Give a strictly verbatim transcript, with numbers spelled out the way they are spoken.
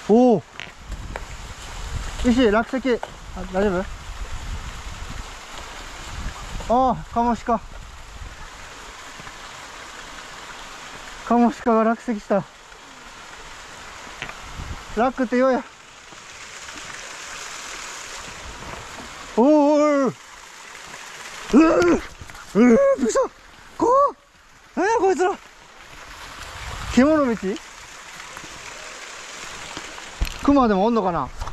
おお、石落石。あ、大丈夫？ああ、カモシカ。カモシカが落石した。ラックって言おうや。おお、ううううびっくりした。こう、何やこいつら。獣道？クマでもおんのかな。